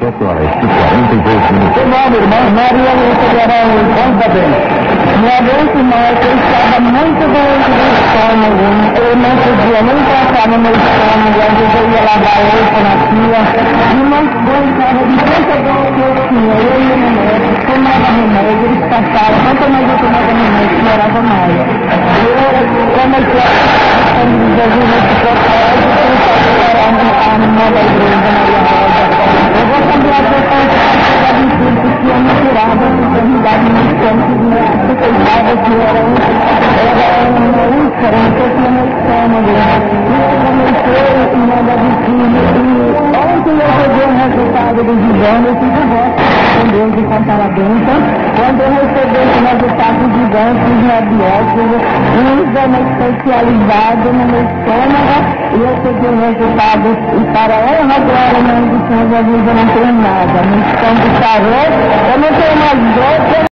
Seu nome, irmã? Maria Lúcia de Araújo. Conta bem. Minha última é que eu estava muito doente do estômago. Eu não podia nem passar no meu estômago. Às vezes eu ia lavar roupa na pia. E não aguentava de tanta dor que eu tinha. Eu ia no médico, tomava remédio, eles passaram. Quanto mais eu tomava remédio, piorava mais. Eu comecei a me desenvolver nesse propósito. Eu pensava que era a irmã da igreja, Maria Rosa. Eu vou cambiar de porque eu me curava de enfermidade no estômago, eu pensava que era uma úlcera, um pouco no meu estômago. E eu comecei a mandar de tudo. E ontem eu peguei o resultado do exame, eu fiz a voz com Deus e contar a bênção. Quando eu recebi esse resultado do exame, fiz uma biópsia, um exame especializado no meu estômago, e eu peguei o resultado, e para a honra agora, na edição da vida, eu não tenho nada. No estômago está eu não tenho mais dor.